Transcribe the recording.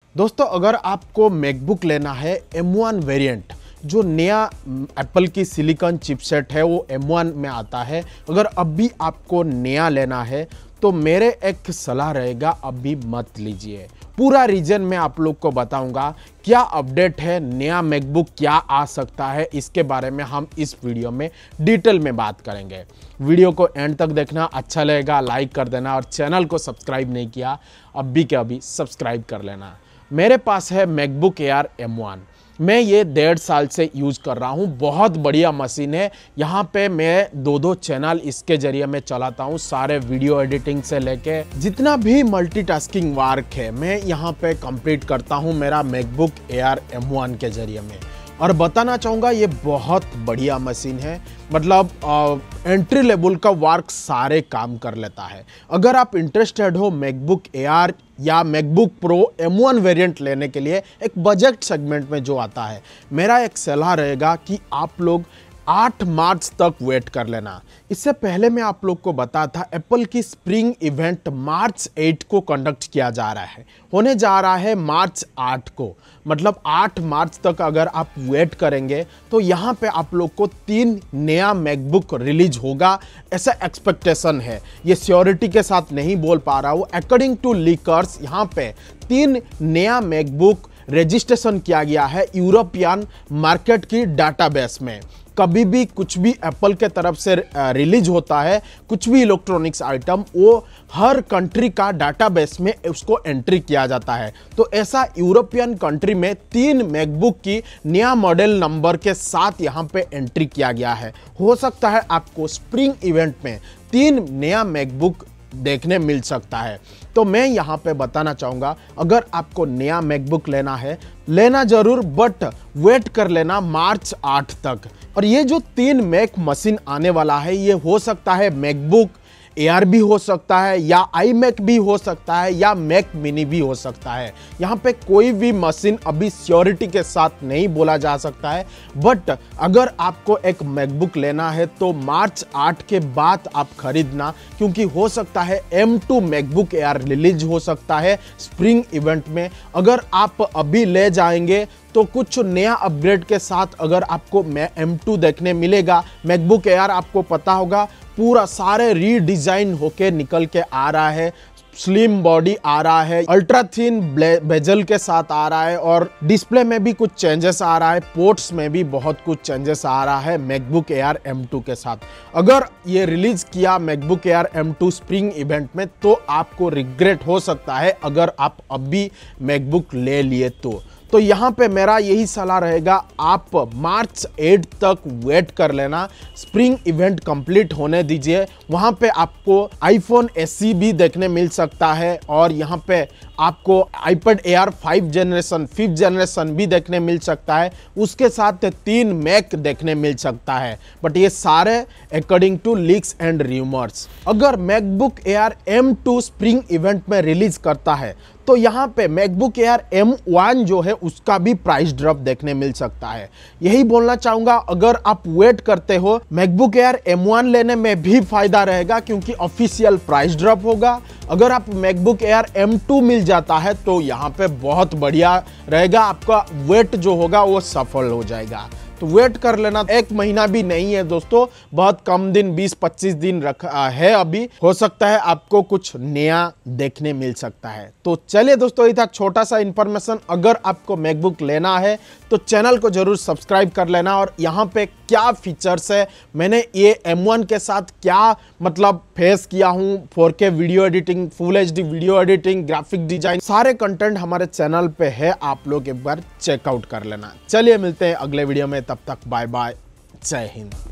दोस्तों अगर आपको मैकबुक लेना है M1 वेरिएंट, जो नया एप्पल की सिलिकॉन चिपसेट है वो M1 में आता है, अगर अभी आपको नया लेना है तो मेरे एक सलाह रहेगा अभी मत लीजिए। पूरा रीजन मैं आप लोग को बताऊंगा, क्या अपडेट है, नया मैकबुक क्या आ सकता है, इसके बारे में हम इस वीडियो में डिटेल में बात करेंगे। वीडियो को एंड तक देखना, अच्छा लगेगा लाइक कर देना और चैनल को सब्सक्राइब नहीं किया अभी के अभी सब्सक्राइब कर लेना। मेरे पास है मैकबुक एयर M1, मैं ये 1.5 साल से यूज़ कर रहा हूँ। बहुत बढ़िया मशीन है। यहाँ पे मैं दो चैनल इसके जरिए मैं चलाता हूँ। सारे वीडियो एडिटिंग से लेके जितना भी मल्टीटास्किंग वर्क है मैं यहाँ पे कंप्लीट करता हूँ मेरा मैकबुक एयर M1 के जरिए में। और बताना चाहूँगा ये बहुत बढ़िया मशीन है, मतलब एंट्री लेवल का वर्क सारे काम कर लेता है। अगर आप इंटरेस्टेड हो मैकबुक एयर या मैकबुक प्रो M1 वेरिएंट लेने के लिए, एक बजट सेगमेंट में जो आता है, मेरा एक सलाह रहेगा कि आप लोग 8 मार्च तक वेट कर लेना। इससे पहले मैं आप लोग को बता था एप्पल की स्प्रिंग इवेंट मार्च 8 को कंडक्ट किया जा रहा है, होने जा रहा है मार्च 8 को, मतलब 8 मार्च तक अगर आप वेट करेंगे तो यहाँ पे आप लोग को 3 नया मैकबुक रिलीज होगा, ऐसा एक्सपेक्टेशन है। ये श्योरिटी के साथ नहीं बोल पा रहा हूँ, अकॉर्डिंग टू लीकर्स यहाँ पे 3 नया मैकबुक रजिस्ट्रेशन किया गया है यूरोपियन मार्केट की डाटाबेस में। कभी भी कुछ भी एप्पल के तरफ से रिलीज होता है, कुछ भी इलेक्ट्रॉनिक्स आइटम, वो हर कंट्री का डाटाबेस में उसको एंट्री किया जाता है। तो ऐसा यूरोपियन कंट्री में 3 मैकबुक की नया मॉडल नंबर के साथ यहाँ पे एंट्री किया गया है। हो सकता है आपको स्प्रिंग इवेंट में 3 नया मैकबुक देखने मिल सकता है। तो मैं यहाँ पे बताना चाहूँगा, अगर आपको नया मैकबुक लेना है, लेना जरूर, बट वेट कर लेना मार्च 8 तक। और ये जो 3 मैक मशीन आने वाला है, ये हो सकता है मैकबुक एयर भी हो सकता है, या आई मैक भी हो सकता है, या मैक मिनी भी हो सकता है। यहाँ पे कोई भी मशीन अभी श्योरिटी के साथ नहीं बोला जा सकता है, बट अगर आपको एक मैकबुक लेना है तो मार्च 8 के बाद आप खरीदना, क्योंकि हो सकता है M2 मैकबुक एयर रिलीज हो सकता है स्प्रिंग इवेंट में। अगर आप अभी ले जाएंगे तो कुछ नया अपग्रेड के साथ अगर आपको M2 देखने मिलेगा। मैकबुक एयर आपको पता होगा पूरा सारे रीडिजाइन होके निकल के आ रहा है, स्लिम बॉडी आ रहा है, अल्ट्रा थिन बेजल के साथ आ रहा है, और डिस्प्ले में भी कुछ चेंजेस आ रहा है, पोर्ट्स में भी बहुत कुछ चेंजेस आ रहा है मैकबुक एयर M2 के साथ। अगर ये रिलीज किया MacBook Air M2 spring event में तो आपको रिग्रेट हो सकता है अगर आप अभी मैकबुक ले लिए तो यहाँ पे मेरा यही सलाह रहेगा, आप मार्च 8 तक वेट कर लेना, स्प्रिंग इवेंट कंप्लीट होने दीजिए। वहाँ पे आपको iPhone SE भी देखने मिल सकता है, और यहाँ पे आपको iPad Air 5 जनरेशन भी देखने मिल सकता है। उसके साथ 3 मैक देखने मिल सकता है, बट ये सारे according to leaks and rumours. अगर MacBook Air M2 spring event में रिलीज करता है तो यहाँ पे मैकबुक एयर M1 जो है उसका भी प्राइस ड्रॉप देखने मिल सकता है। यही बोलना चाहूँगा, अगर आप वेट करते हो मैकबुक एयर M1 लेने में भी फायदा रहेगा, क्योंकि ऑफिशियल प्राइस ड्रॉप होगा। अगर आप मैकबुक एयर M2 मिल जाता है तो यहाँ पे बहुत बढ़िया रहेगा, आपका वेट जो होगा वो सफल हो जाएगा। तो वेट कर लेना, 1 महीना भी नहीं है दोस्तों, बहुत कम दिन, 20-25 दिन रखा है अभी। हो सकता है आपको कुछ नया देखने मिल सकता है। तो चलिए दोस्तों, ये था छोटा सा इंफॉर्मेशन। अगर आपको मैकबुक लेना है तो चैनल को जरूर सब्सक्राइब कर लेना। और यहाँ पे क्या फीचर्स है, मैंने ये M1 के साथ क्या मतलब फेस किया हूँ, 4K video editing, full HD video editing, graphic design, सारे कंटेंट हमारे चैनल पे है, आप लोग एक बार चेकआउट कर लेना। चलिए मिलते हैं अगले वीडियो में, तब तक बाय बाय, जय हिंद।